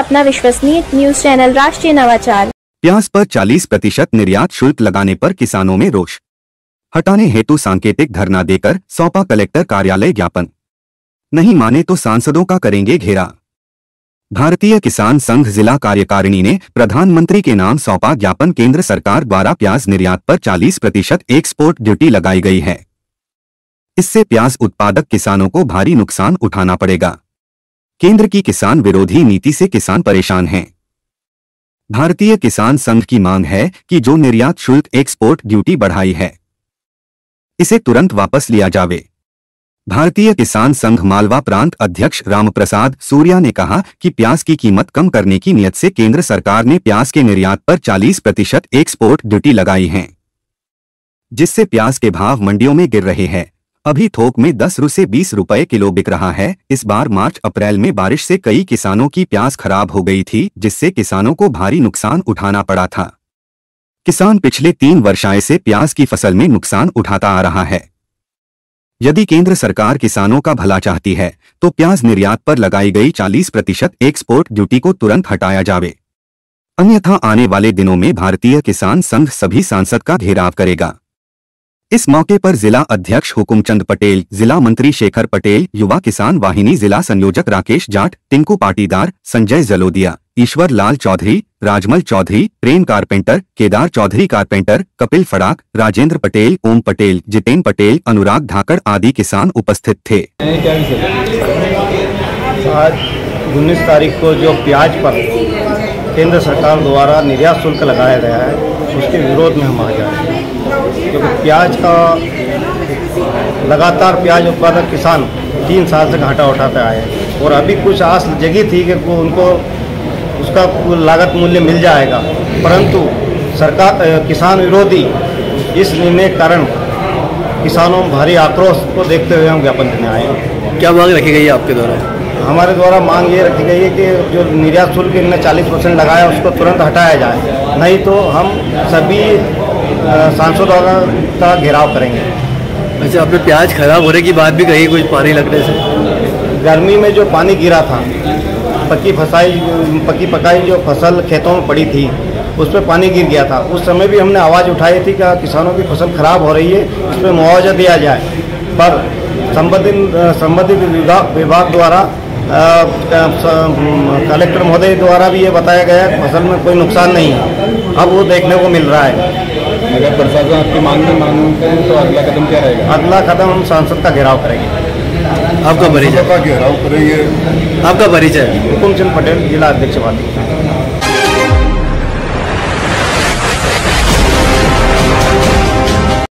अपना विश्वसनीय news channel राष्ट्रीय नवाचार। प्याज पर 40% निर्यात शुल्क लगाने पर किसानों में रोष। हटाने हेतु सांकेतिक धरना देकर सौंपा कलेक्टर कार्यालय ज्ञापन। नहीं माने तो सांसदों का करेंगे घेरा। भारतीय किसान संघ जिला कार्यकारिणी ने प्रधानमंत्री के नाम सौंपा ज्ञापन। केंद्र सरकार द्वारा प्याज निर्यात पर 40% एक्सपोर्ट ड्यूटी लगाई गई है। इससे प्याज उत्पादक किसानों को भारी नुकसान उठाना पड़ेगा। केंद्र की किसान विरोधी नीति से किसान परेशान हैं। भारतीय किसान संघ की मांग है कि जो निर्यात शुल्क एक्सपोर्ट ड्यूटी बढ़ाई है, इसे तुरंत वापस लिया जावे। भारतीय किसान संघ मालवा प्रांत अध्यक्ष रामप्रसाद सूर्या ने कहा कि प्याज की कीमत कम करने की नियत से केंद्र सरकार ने प्याज के निर्यात पर 40% एक्सपोर्ट ड्यूटी लगाई है, जिससे प्याज के भाव मंडियों में गिर रहे हैं। अभी थोक में 10 से 20 रुपए किलो बिक रहा है। इस बार मार्च अप्रैल में बारिश से कई किसानों की प्याज खराब हो गई थी, जिससे किसानों को भारी नुकसान उठाना पड़ा था। किसान पिछले 3 वर्षाएं से प्याज की फसल में नुकसान उठाता आ रहा है। यदि केंद्र सरकार किसानों का भला चाहती है तो प्याज निर्यात पर लगाई गई 40% एक्सपोर्ट ड्यूटी को तुरंत हटाया जावे, अन्यथा आने वाले दिनों में भारतीय किसान संघ सभी सांसद का घेराव करेगा। इस मौके पर जिला अध्यक्ष हुकुमचंद पटेल, जिला मंत्री शेखर पटेल, युवा किसान वाहिनी जिला संयोजक राकेश जाट, टिंकू पाटीदार, संजय जलोदिया, ईश्वर लाल चौधरी, राजमल चौधरी, प्रेम कारपेंटर, केदार चौधरी कारपेंटर, कपिल फड़ाक, राजेंद्र पटेल, ओम पटेल, जितेन पटेल, अनुराग धाकड़ आदि किसान उपस्थित थे। आज 19 तारीख को जो प्याज पर केंद्र सरकार द्वारा निर्यात शुल्क लगाया गया है, उसके विरोध में हम आ जा रहे हैं। क्योंकि प्याज का लगातार प्याज उत्पादक किसान 3 साल से घाटा उठाते आए हैं और अभी कुछ आस जगी थी कि उनको उसका लागत मूल्य मिल जाएगा, परंतु सरकार किसान विरोधी इस निर्णय के कारण किसानों में भारी आक्रोश को देखते हुए हम ज्ञापन देने आए हैं। क्या मांग रखी गई है आपके द्वारा? हमारे द्वारा मांग ये रखी गई है कि जो निर्यात शुल्क इन्होंने 40% लगाया उसको तुरंत हटाया जाए, नहीं तो हम सभी सांसदों का घेराव करेंगे। अच्छा, आपने प्याज खराब होने की बात भी कही, कुछ पानी लगने से? गर्मी में जो पानी गिरा था, पकी पकाई जो फसल खेतों में पड़ी थी उस पर पानी गिर गया था। उस समय भी हमने आवाज़ उठाई थी कि किसानों की फसल खराब हो रही है, इस पर मुआवजा दिया जाए, पर संबंधित विभाग द्वारा कलेक्टर महोदय द्वारा भी ये बताया गया कि फसल में कोई नुकसान नहीं है। अब वो देखने को मिल रहा है। अगर प्रशासन आपकी मांग नहीं मानते हैं तो अगला कदम क्या रहेगा? अगला कदम हम सांसद का घेराव करेंगे। आपका परिचय? घेराव करेंगे। आपका परिचय? हुकुमचंद पटेल, जिला अध्यक्ष वाली।